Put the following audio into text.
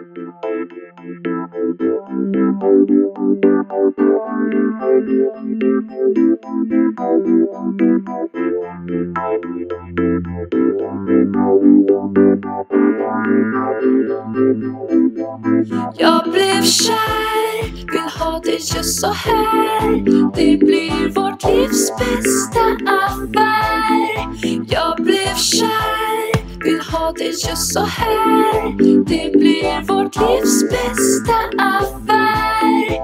Jag blev kär, vill ha det just så här. Det blir vårt livs bästa affär. Jag blev kär, vill ha det just så här. Det blir vårt livs bästa affär.